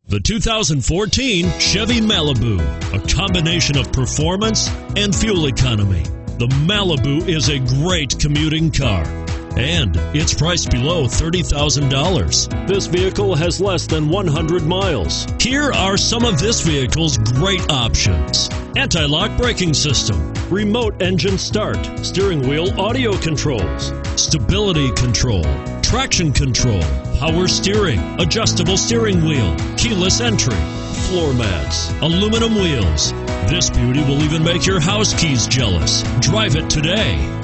The 2014 Chevy Malibu, a combination of performance and fuel economy. The Malibu is a great commuting car, and it's priced below $30,000. This vehicle has less than 100 miles. Here are some of this vehicle's great options: anti-lock braking system, remote engine start, steering wheel audio controls, stability control, traction control, power steering, adjustable steering wheel, keyless entry, floor mats, aluminum wheels. This beauty will even make your house keys jealous. Drive it today.